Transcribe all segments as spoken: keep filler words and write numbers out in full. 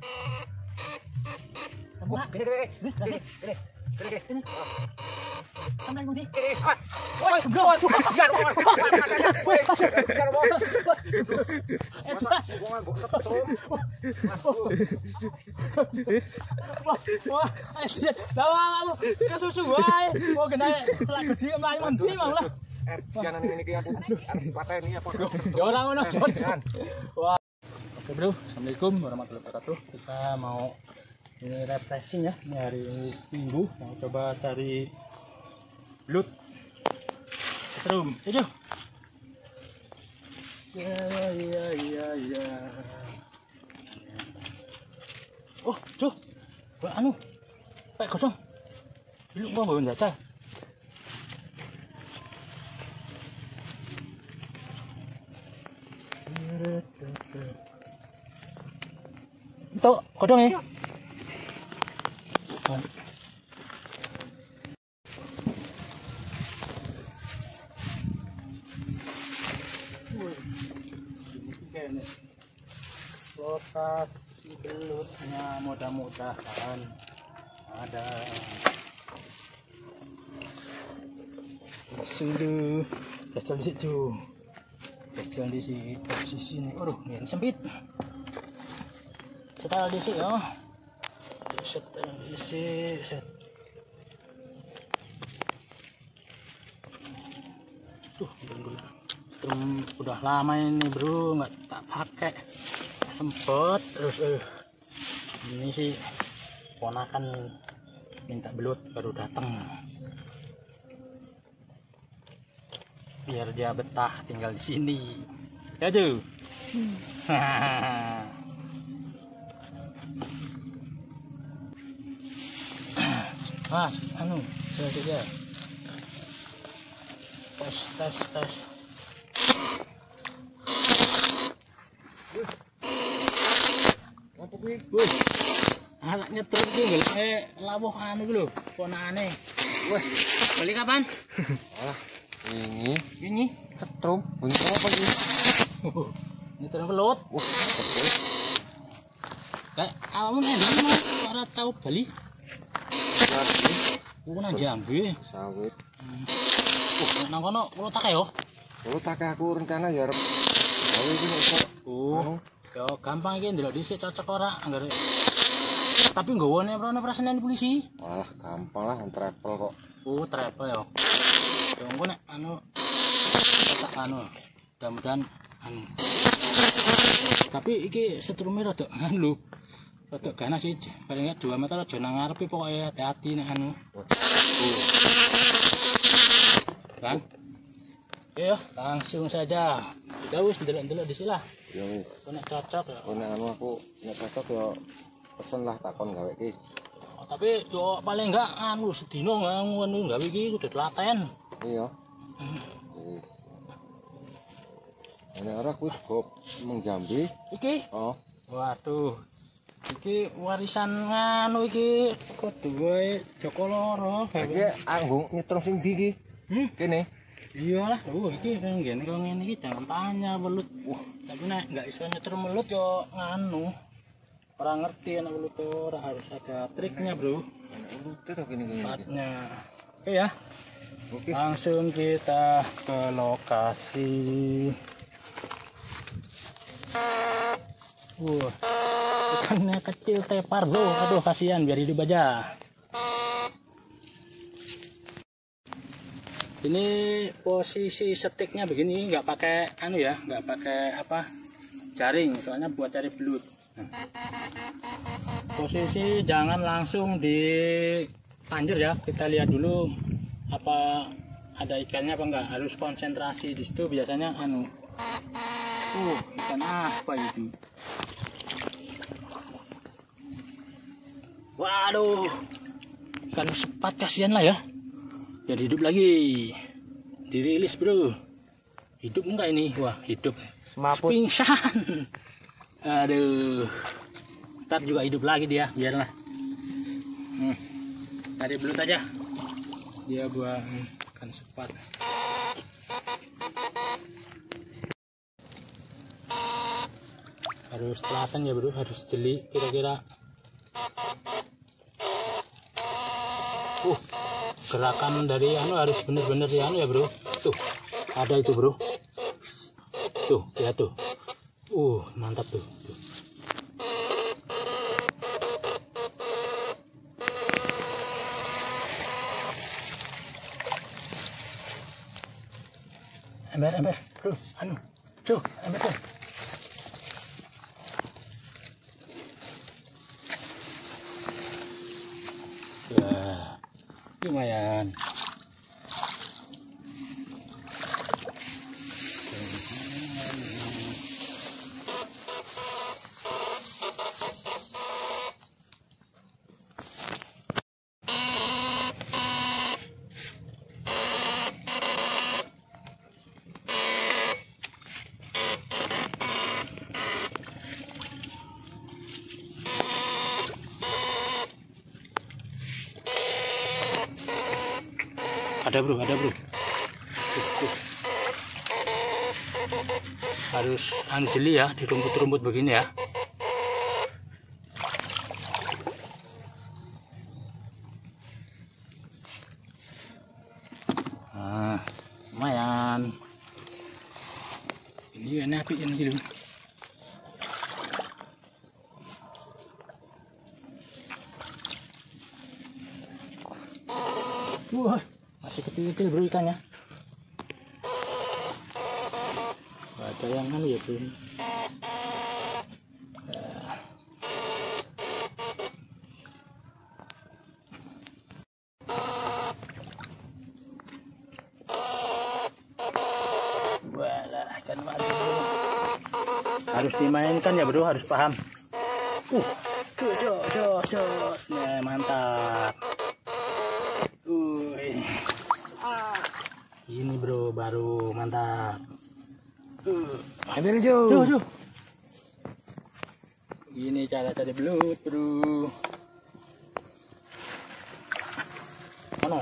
Wah, gini gini gini gini gini gini gini. Sampai nanti. Woi, gawat. Jangan mau. Jangan mau. Gua gua setrum. Wah, wah. Dawa lu. Kesusu wae. Mau kena celak gede mlayu mandi mau lah. Eh, jangan ini iki aku pateni apa. Ya ora ngono, Jon. Wah. Oke, Bro. Assalamualaikum warahmatullahi wabarakatuh. Kita mau ini refreshing ya, ini hari Minggu mau coba cari belut setrum. Ayo. Ya ya ya ya. Oh, tuh. Wah, anu. Pak kosong. Belut mau bawa jajal. Itu kodong ya. Lokasi belutnya mudah-mudahan ada. Sudah jajal di situ, jajal di sini posisi ini. Aduh, ini sempit. Setel di sini ya. Setel di sini. Set. Tuh, strum udah lama ini bro, nggak tak pakai. Sempet terus eh ini sih ponakan minta belut baru datang biar dia betah tinggal di sini ya Ju. Hmm. Ah anu saja tes tes tes. Wih, anaknya truk tuh, eh lawuh anu dulu, ponakane. Wih, beli kapan? Alah, ini, ini setrum, bunyi apa ini? Ini terus belut. Wah, betul. Kayak awalnya nih, orang tahu Bali. Bukan Jambi. Sawit. Oh, nang kono, kalau tak yo? Kalau tak aku rencana ya. Kalau ini oh. Yo gampang iki ndelok dhisik cocok ora anggere. Tapi nggawane prana prasenan polisi. Wah, gampang lah travel kok. Oh, travel ya. Yo engko nek anu tak anu mudah-mudahan anu. Tapi iki setrume rada anu. Rada ganas sih. Paling enggak dua meter aja nang ngarepe pokoke hati-hati nek anu. Oh. Kan? Yo, langsung saja. Kita wis ndelok-ndelok dhisik lah. Ya wis. Nek cocok ya. Nek anu aku nek cocok ya pesen lah takon gawe iki. Oh, tapi yo paling enggak anu sedina ngono gawe iki kudu telaten. Iya. Heeh. Nek ora kuwi go mengjambi. Iki? Oh. Waduh. Iki warisan nganu iki kudu wae Joko Loro. Iki anggung nyetrum sing ndi iki? Hmm? Kene. Iyalah, oh iki ngene kok ngene iki jangan tanya belut. Wah, tapi nek enggak iso nyeter belut yo nganu. Ora ngerti anak belut ora harus ada triknya, Bro. Belut itu gini-gini. Tempatnya. Oke ya. Oke. Langsung kita ke lokasi. Wah. Ikannya kecil tepar, Bro. Aduh, kasihan biar hidup aja. Ini posisi setiknya begini, nggak pakai anu ya, nggak pakai apa jaring, soalnya buat cari belut. Nah. Posisi jangan langsung di panjur ya, kita lihat dulu apa ada ikannya apa enggak, harus konsentrasi di situ biasanya anu. Uh, ikan apa itu? Waduh, ikan sepat kasihan lah ya. Jadi hidup lagi, dirilis bro. Hidup enggak ini? Wah hidup. Semaput. Pingsan. Aduh. Ntar juga hidup lagi dia, biarlah. Hmm. Cari belut aja. Dia buang ikan sepat. harus telaten ya bro, harus jeli kira-kira. Uh, gerakan dari anu harus bener-bener ya anu ya bro. Tuh, ada itu bro. Tuh, ya tuh. Uh, mantap tuh. Tuh. Ember, ember, bro, anu, tuh, ember tuh. Wah, lumayan. Ada bro, ada bro. Tuh, tuh. Harus anu jeli ya di rumput-rumput begini ya. Nah, lumayan. Ini enak api ini gitu. Wah, masih kecil-kecil bro ikannya. Ada yang anu ya bro. Walah, ikan madu bro. Harus dimainkan ya bro, harus paham. Uh, jos, jos, jos. Nah, mantap. Ini bro baru mantap. Uh, ambil Jo. Jo, Jo. Ini cara cari belut bro. Mana?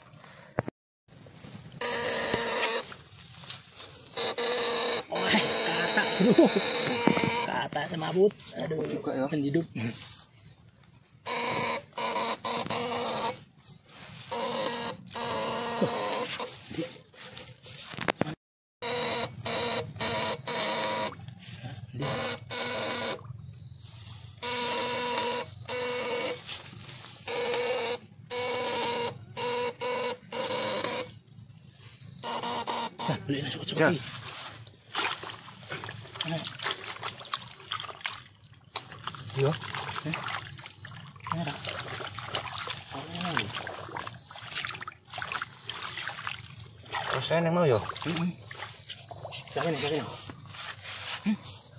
Oh, kata bro. Kata semabut. Aduh juga ya. Hidup. Nah, beli nasi kucing lagi. Yo, eh, merah. Oh, terus saya mau yo. Hmm. Jangan nih, jangan. Hmm.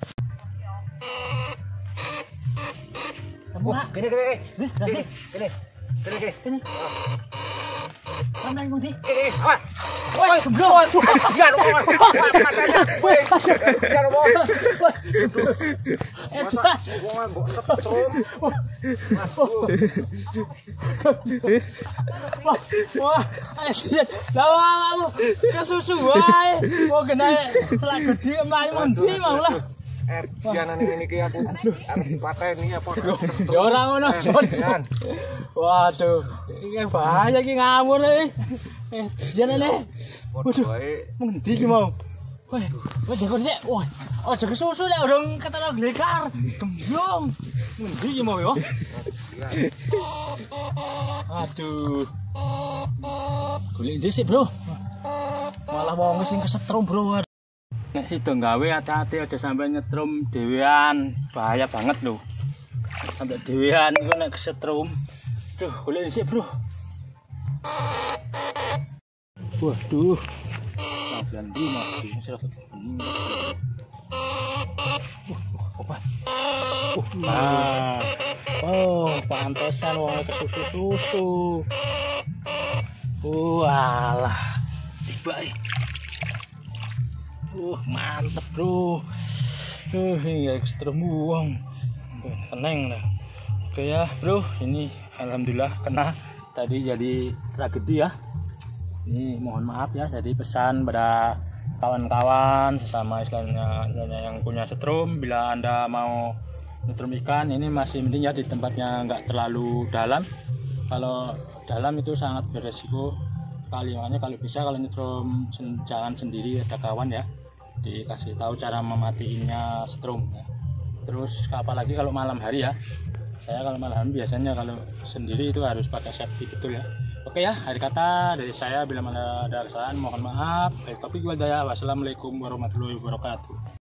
Oh, gini, gini, gini, gini, gini, gini, gini, gini. Mana yang mudi? Eh, eh, apa? Woi, bro. Enggak ada mau. Woi, enggak ada mau. Eh, gua gua setrum. Wah, wah, ayo lawan lu. Kesusu wae. Mau kena selak gede mlayu mandi mau lah. Eh, jangan ini ki aku arep pateni apa. Ya ora ngono, Jon. Waduh, iki bahaya iki ngawur iki. Eh, jangan nih. Waduh, ngendi ki mau? Woi, woi jago sik. Woi, aja kesusu nek urung ketara glekar. Gemblong. Ngendi ki mau yo? Aduh. Golek dhisik, Bro. Malah wong sing kesetrum, Bro. Nek sida gawe hati-hati aja sampai nyetrum dhewean, bahaya banget lho. Sampai dhewean iku nek kesetrum. Duh, golek dhisik, Bro. Waduh. Sampeyan di mati serot. Apa? Ah. Oh, pantesan wong kesusu-susu. Walah. Tiba. Uh, mantep bro. Uh, ini ekstrem buang. Tenang lah. Oke ya bro, ini alhamdulillah kena tadi jadi tragedi ya. Ini mohon maaf ya, jadi pesan pada kawan-kawan sesama istilahnya, istilahnya yang punya setrum, bila Anda mau nyetrum ikan ini masih mending ya di tempatnya nggak terlalu dalam. Kalau dalam itu sangat beresiko kali, makanya kalau bisa kalau nyetrum sen, jangan sendiri, ada kawan ya, dikasih tahu cara mematiinnya setrum ya. Terus apalagi kalau malam hari ya, saya kalau malam biasanya kalau sendiri itu harus pakai safety betul ya. Oke ya, akhir kata dari saya, bila mana ada kesalahan mohon maaf. Dari topik wadaya, wassalamualaikum warahmatullahi wabarakatuh.